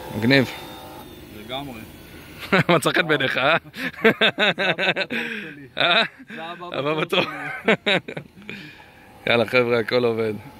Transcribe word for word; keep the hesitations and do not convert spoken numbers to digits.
מגניב. לגמרי. מצא חן בעיניך, אה? זה הבא בתור שלי. הבא בתור. יאללה חבר'ה, הכל עובד.